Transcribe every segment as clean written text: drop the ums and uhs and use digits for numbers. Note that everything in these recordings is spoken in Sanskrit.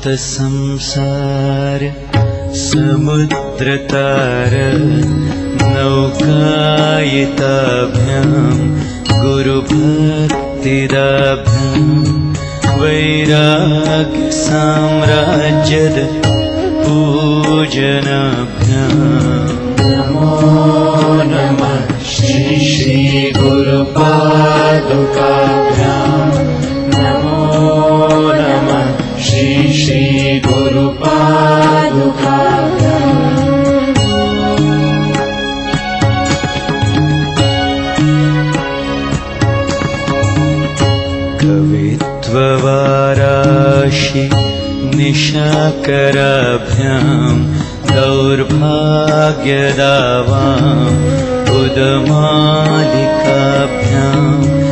तप्त संसार समुद्रतार नौकायिताभ्यां गुरुभक्तिदाभ्यां वैराग्य साम्राज्यद पूजनाभ्यां नमो नमः श्री श्री गुरु पादुकाभ्यां नमो नमः श्री श्री गुरु पादुकाभ्यां कवित्ववाराशि निशाकराभ्यां दौर्भाग्यदावां उदमालिकाभ्यां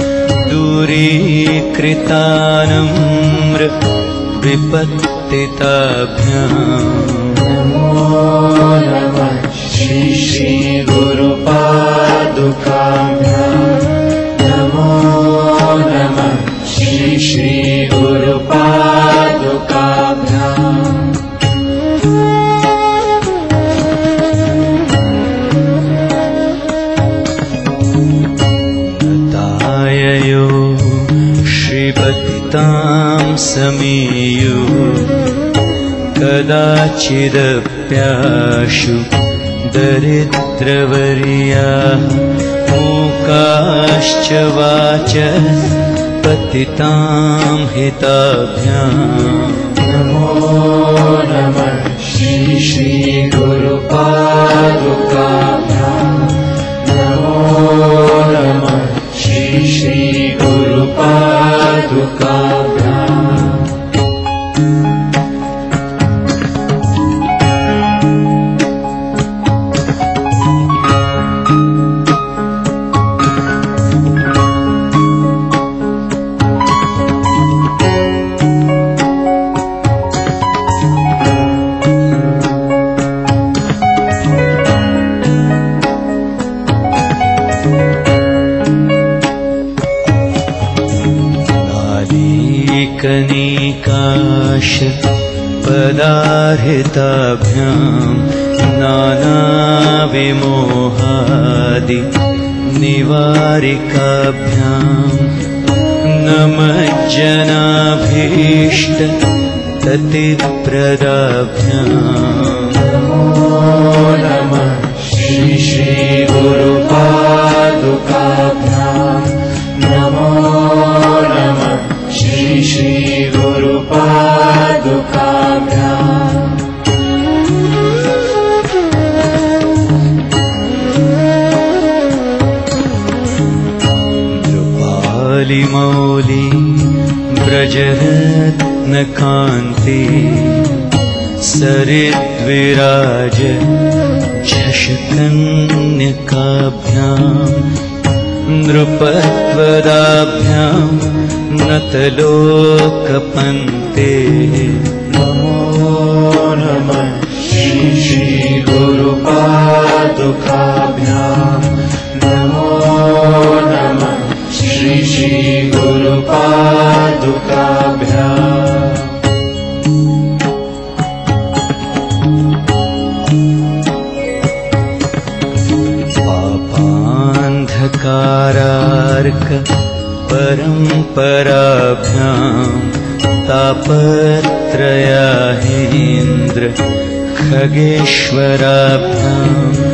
दूरीकृतानम्र विपत्तिताभ्यां नमो नमः श्री श्री गुरु पादुकाभ्यां नमो नमः श्री श्री गुरु पादुकाभ्यां श्रीपतितां समीयु कदाचिदप्याशु दरिद्रवर्याः मूकाश्च वाच पतितां हिताभ्यां नमो नमः श्री श्री गुरु पादुकाभ्यां नमो नमः श्री श्री गुरु पादुकाभ्यां कनिकाश पदार्हिताभ्यां नानाविमोहादि निवारिकाभ्यां नमज्जनाभीष्ट ततिप्रदाभ्यां नमो नमः श्री श्री गुरु पादुकाभ्यां नमो नमः श्री श्री गुरु पादुकाभ्यां नृपालिमौली ब्रजरत्नकान्ति सरिद्विराज झषकन्यकाभ्यां नृपत्वदाभ्यां नतलोकपन्ते नमो नमः श्री श्री गुरु पादुकाभ्यां नमो नमः श्री श्री गुरु पादुकाभ्यां पापान्धकारार्क परम्पराभ्यां तापत्रयाहीन्द्र खगेश्वराभ्यां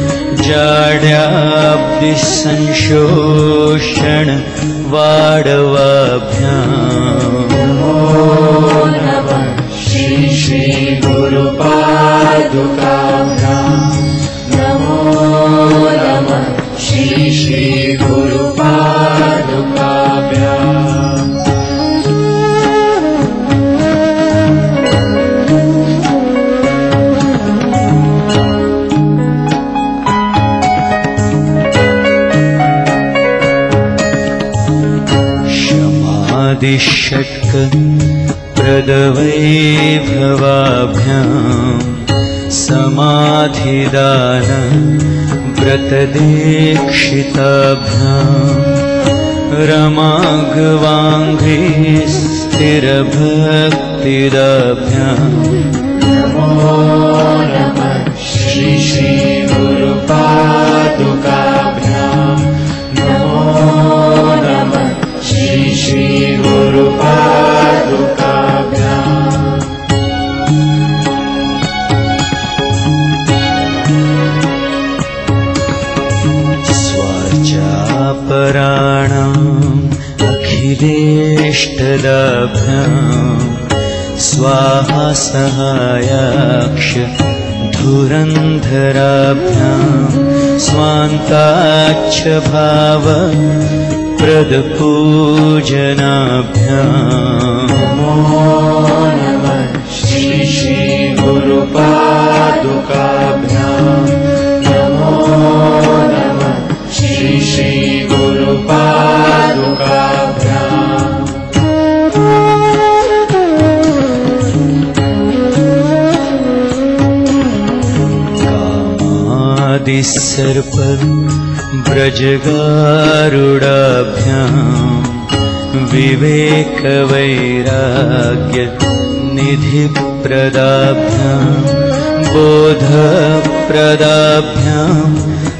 जाड्याब्धिसंशोषण वाडवाभ्यां नमो नमः श्री श्री गुरु पादुकाभ्यां नमो नमः श्री श्री गुरु पादुकाभ्यां शमादिषट्क प्रदवैभवाभ्यां समाधिदान व्रतदीक्षिताभ्यां रमागवाङ्घ्रिस्त भक्तिरभक्तिरभ्याम् नमो नमः श्री श्री गुरु पादुकाभ्याम् नमो नमः श्री श्री गुरु पादुकाभ्याम् स्वार्चापराणाम् अखिलेष्टदाभ्याम् स्वाहा सहायाक्ष धुरन्धराभ्याम् स्वान्ताच्छ भाव प्रदपूजनाभ्याम् नमो नमः श्री श्री गुरु पादुकाभ्याम् नमो नमः श्री श्री गुरु पादुकाभ्याम् सर्प ब्रजगारुडाभ्याम् विवेकवैराग्य निधिप्रदाभ्याम् बोधप्रदाभ्याम्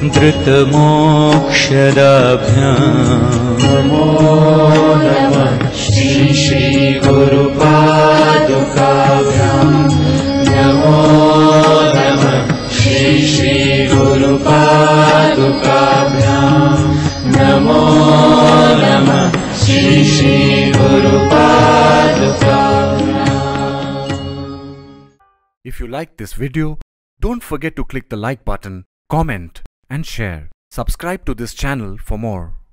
धृतमोक्षदाभ्याम् नमो नमः श्री श्री गुरु पादुकाभ्याम् नमो नमः श्री श्री गुरु पादुकाभ्याम् नमो नमः श्री श्री गुरु पादुकाभ्याम्. If you like this video, don't forget to click the like button, comment and share. Subscribe to this channel for more.